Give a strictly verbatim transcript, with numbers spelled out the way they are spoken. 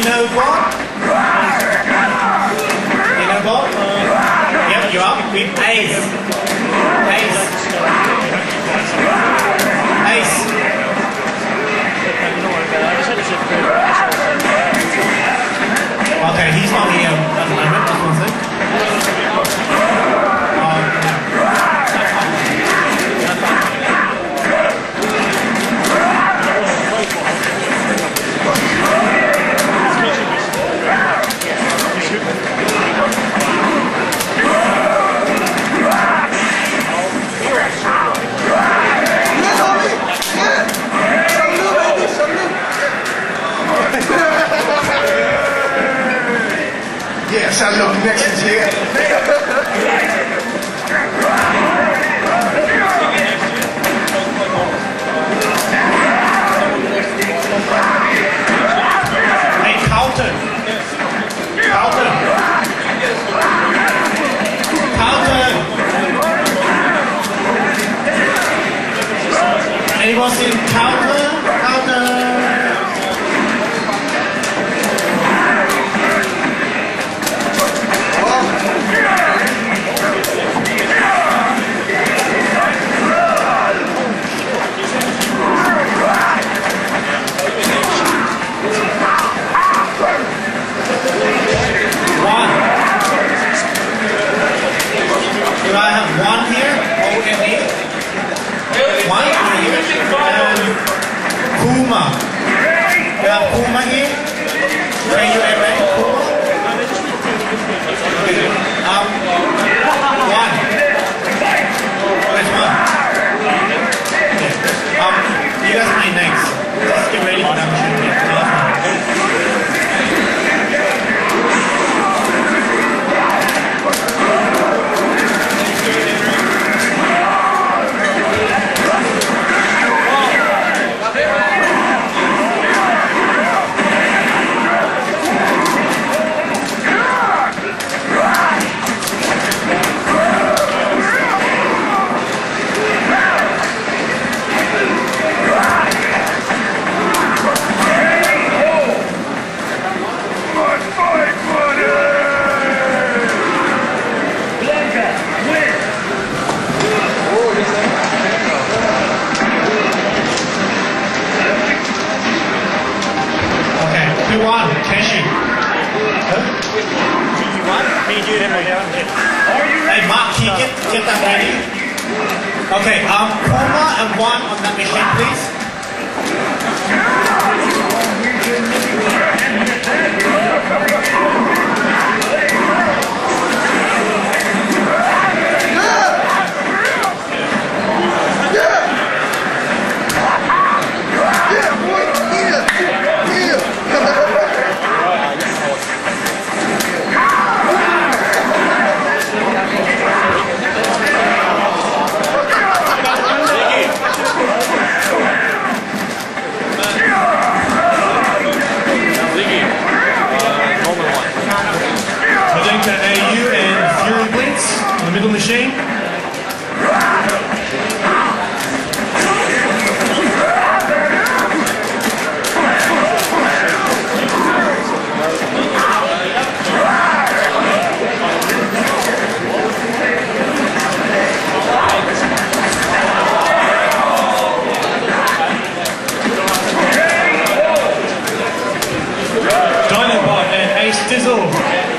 know what? You know what? Yep, you're up. With Ace. Ace. Ace. Okay, he's not here at the moment. Just one sec. Yes, I love connections here. Hey, Carlton. Carlton. Carlton. Anyone seen Carlton? Carlton. Puma. You have Puma here? Can you ever Puma? Um, one. Where's one? Okay. Um, you guys play next. Just get ready for that machine. You won, Kenny. Huh? You won? Me, you, and Hey, Mark, can you get, get that ready? Okay, um, Puma and one on that machine, please. Middle machine. Dinobot and Ace Dizzle.